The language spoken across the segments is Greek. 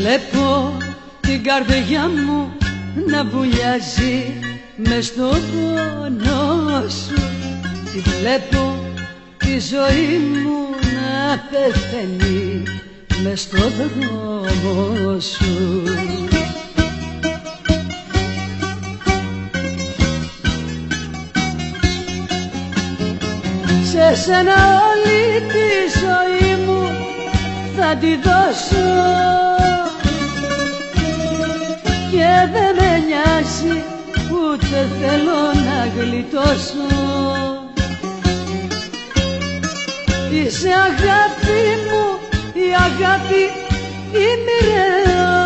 βλέπω την καρδιά μου να βουλιάζει μες στον πόνο σου. Τη βλέπω τη ζωή μου να πεθαίνει μες στον δρόμο σου. Σε σένα όλη τη ζωή μου θα τη δώσω και δεν με νοιάζει ούτε θέλω να γλιτώσω. Είσαι αγάπη μου, η αγάπη η μοιραία,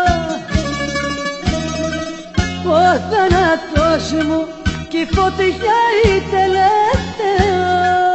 ο θάνατος μου κι η φωτιά η τελευταία.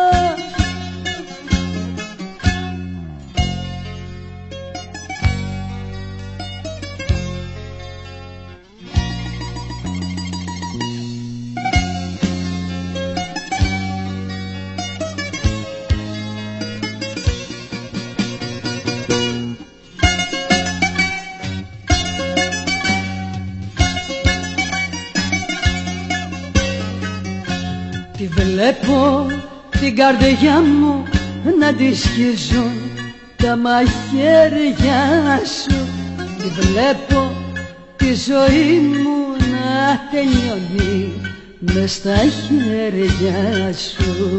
Τη βλέπω την καρδιά μου να τη σχίζουν τα μαχαίρια σου. Τη βλέπω τη ζωή μου να τελειώνει μες στα χέρια σου.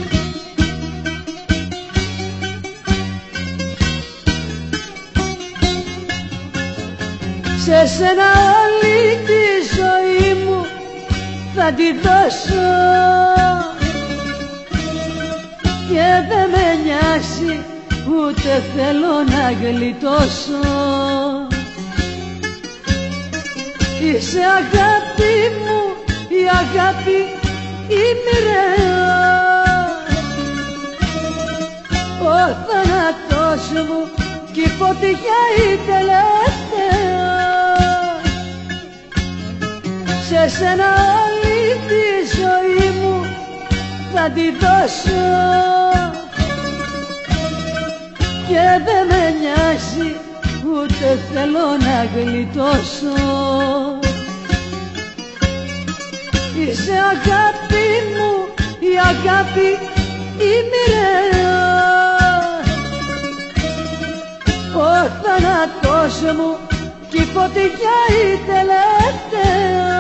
Σε σένα όλη τη ζωή μου θα τη δώσω και δεν με νοιάζει ούτε θέλω να γλιτώσω. Είσαι αγάπη μου, η αγάπη η μοιραία, ο θάνατος μου κι η φωτιά η τελευταία. Σε σένα όλη τη ζωή μου θα τη δώσω και δεν με νοιάζει ούτε θέλω να γλιτώσω. Είσαι αγάπη μου, η αγάπη η μοιραία, ο θάνατος μου κι η φωτιά η τελευταία.